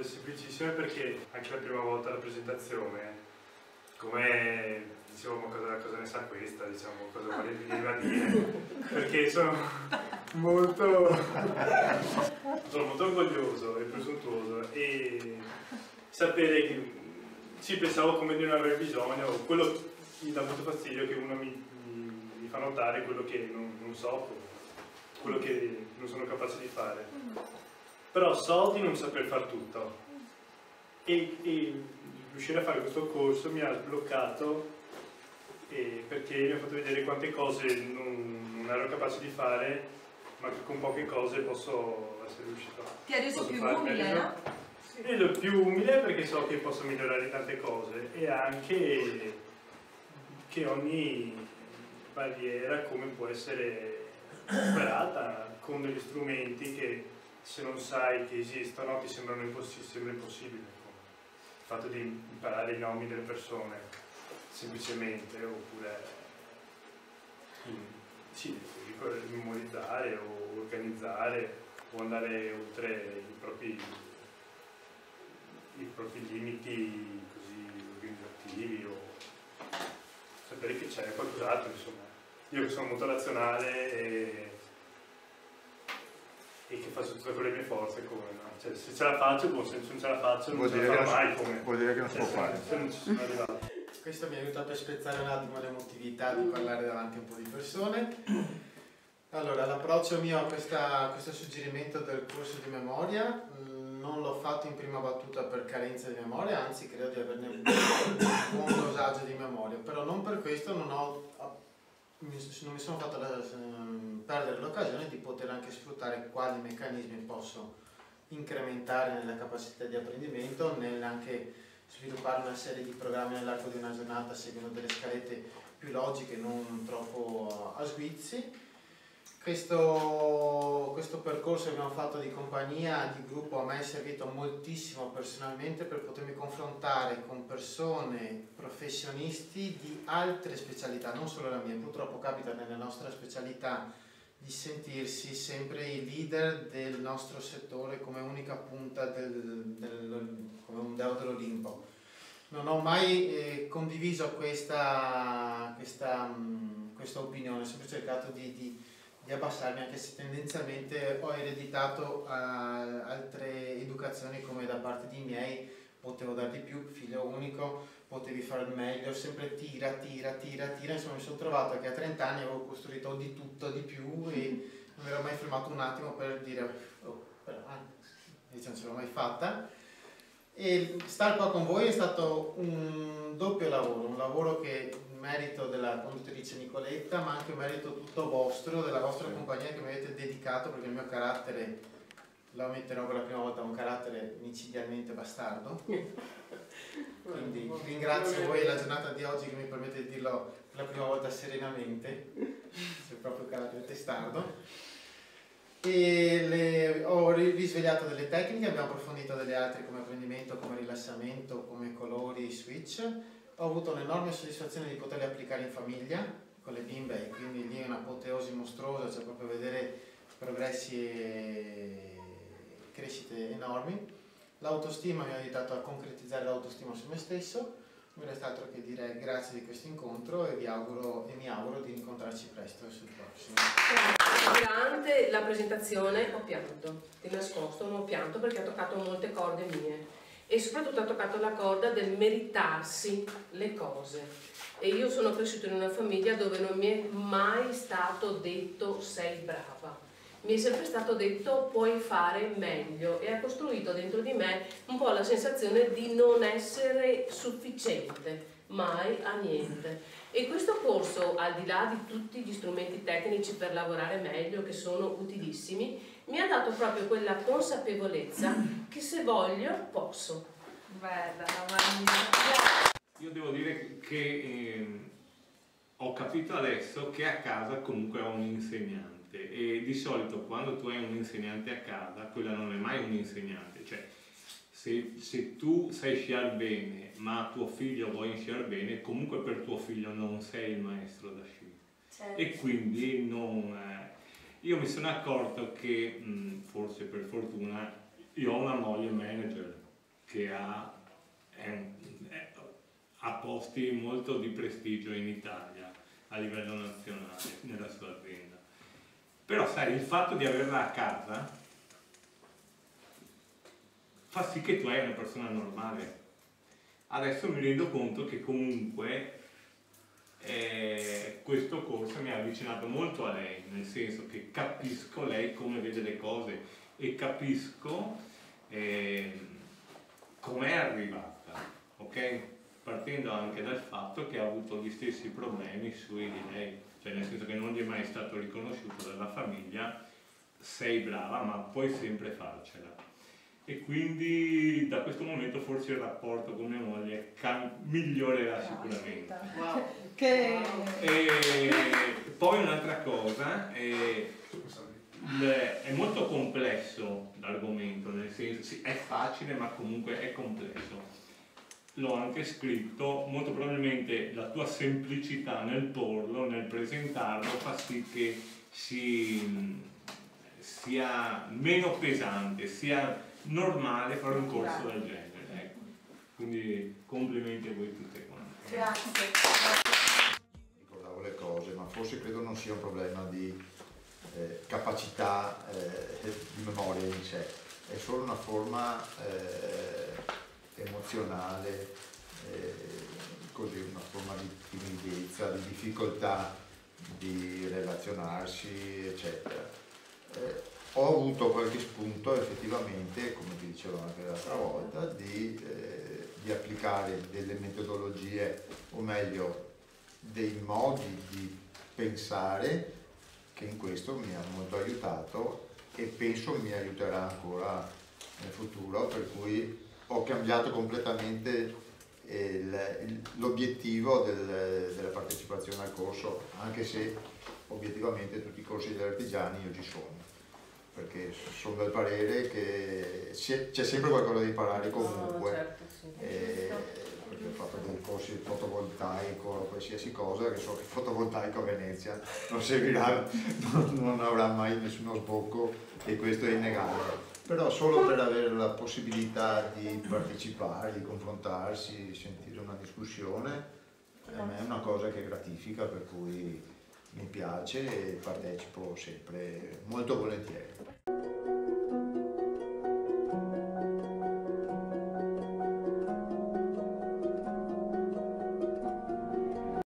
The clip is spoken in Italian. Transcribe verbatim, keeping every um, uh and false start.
domande semplicissime perché anche la prima volta alla presentazione, come dicevo, ma cosa, cosa ne sa questa, diciamo, cosa voleva dire, perché sono molto, sono molto orgoglioso e presuntuoso e sapere che ci pensavo come di non aver bisogno, quello mi dà molto fastidio che uno mi, mi, mi fa notare quello che non, non so, quello che non sono capace di fare. Però so di non saper far tutto e, e riuscire a fare questo corso mi ha sbloccato e perché mi ha fatto vedere quante cose non, non ero capace di fare, ma che con poche cose posso essere riuscito a fare. Ti ha reso più umile, no? Sì, lo più umile perché so che posso migliorare tante cose e anche che ogni barriera come può essere superata con degli strumenti che se non sai che esistono ti sembrano impossibili, sembra impossibile. Il fatto di imparare i nomi delle persone semplicemente oppure sì, memorizzare o organizzare o andare oltre i propri, i propri limiti così organizzativi o sapere che c'è qualcos'altro, insomma. Io che sono molto razionale e, e che faccio tutto con le mie forze, come no? Cioè, se ce la faccio, buon, se non ce la faccio non ce la farò mai, come. Vuol dire che non si può fare. Se non ci sono arrivato. Questo mi ha aiutato a spezzare un attimo l'emotività di parlare davanti a un po' di persone. Allora, l'approccio mio a questa, questo suggerimento del corso di memoria non l'ho fatto in prima battuta per carenza di memoria, anzi credo di averne un buon dosaggio di memoria, però non per questo non, ho, non mi sono fatto la, perdere l'occasione di poter anche sfruttare quali meccanismi posso incrementare nella capacità di apprendimento, nell'anche sviluppare una serie di programmi nell'arco di una giornata seguendo delle scalette più logiche, non troppo a sguizzi. Questo, questo percorso che abbiamo fatto di compagnia, di gruppo, a me è servito moltissimo personalmente per potermi confrontare con persone, professionisti di altre specialità, non solo la mia. Purtroppo capita nella nostra specialità di sentirsi sempre i leader del nostro settore come unica punta del, del, come un deo dell'Olimpo. Non ho mai eh, condiviso questa, questa, mh, questa opinione, ho sempre cercato di, di, di abbassarmi, anche se tendenzialmente ho ereditato uh, altre educazioni come da parte dei miei. Potevo dare di più, figlio unico, potevi fare meglio, sempre tira, tira, tira, tira, insomma mi sono trovato che a trenta anni avevo costruito di tutto, di più e non mi ero mai fermato un attimo per dire, oh, però, eh, non ce l'ho mai fatta. E stare qua con voi è stato un doppio lavoro, un lavoro che merito della conduttrice Nicoletta, ma anche un merito tutto vostro, della vostra compagnia che mi avete dedicato, perché il mio carattere, lo ammetterò per la prima volta, un carattere micidialmente bastardo, quindi ringrazio voi e la giornata di oggi che mi permette di dirlo per la prima volta serenamente, se proprio carattere testardo. E le, ho risvegliato delle tecniche, abbiamo approfondito delle altre come apprendimento, come rilassamento, come colori, switch. Ho avuto un'enorme soddisfazione di poterle applicare in famiglia con le bimbe, e quindi lì è un'apoteosi mostruosa, cioè proprio vedere progressi e crescite enormi. L'autostima mi ha aiutato a concretizzare l'autostima su me stesso. Non resta altro che dire grazie di questo incontro e vi auguro e mi auguro di incontrarci presto sul prossimo. Durante la presentazione ho pianto, di nascosto non ho pianto perché ha toccato molte corde mie e soprattutto ha toccato la corda del meritarsi le cose. E io sono cresciuta in una famiglia dove non mi è mai stato detto sei brava. Mi è sempre stato detto puoi fare meglio e ha costruito dentro di me un po' la sensazione di non essere sufficiente, mai a niente. E questo corso, al di là di tutti gli strumenti tecnici per lavorare meglio, che sono utilissimi, mi ha dato proprio quella consapevolezza che se voglio posso. Bella, magnifica. Io devo dire che eh, ho capito adesso che a casa comunque ho un insegnante. E di solito quando tu hai un insegnante a casa, quella non è mai un insegnante, cioè se, se tu sai sciare bene ma tuo figlio vuole sciare bene, comunque per tuo figlio non sei il maestro da sci. Certo. E quindi non, eh, io mi sono accorto che, mh, forse per fortuna, io ho una moglie manager che ha, è, è, ha posti molto di prestigio in Italia a livello nazionale nella sua azienda. Però sai, il fatto di averla a casa fa sì che tu hai una persona normale. Adesso mi rendo conto che comunque eh, questo corso mi ha avvicinato molto a lei, nel senso che capisco lei come vede le cose e capisco eh, com'è arrivata, ok? Partendo anche dal fatto che ha avuto gli stessi problemi sui di lei, cioè nel senso che non gli è mai stato riconosciuto dalla famiglia, sei brava ma puoi sempre farcela. E quindi da questo momento forse il rapporto con mia moglie migliorerà sicuramente. Wow. Che... E poi un'altra cosa, è, è molto complesso l'argomento, nel senso sì, è facile ma comunque è complesso. L'ho anche scritto, molto probabilmente la tua semplicità nel porlo, nel presentarlo, fa sì che si, sia meno pesante, sia normale fare un corso del genere. Ecco. Quindi complimenti a voi tutte quante. Grazie. Ricordavo le cose, ma forse credo non sia un problema di eh, capacità eh, di memoria in sé, è solo una forma eh, emozionale, eh, così una forma di timidezza, di difficoltà di relazionarsi, eccetera. Eh, ho avuto qualche spunto effettivamente, come ti dicevo anche l'altra volta, di, eh, di applicare delle metodologie, o meglio, dei modi di pensare che in questo mi hanno molto aiutato e penso mi aiuterà ancora nel futuro, per cui ho cambiato completamente l'obiettivo del, della partecipazione al corso, anche se obiettivamente tutti i corsi degli artigiani io ci sono, perché sono del parere che c'è sempre qualcosa da imparare comunque. Oh, certo, sì. E, perché ho fatto dei corsi di fotovoltaico o qualsiasi cosa, che so che fotovoltaico a Venezia non servirà, non, non avrà mai nessuno sbocco, e questo è innegabile. Però solo per avere la possibilità di partecipare, di confrontarsi, sentire una discussione, a me è una cosa che gratifica, per cui mi piace e partecipo sempre molto volentieri.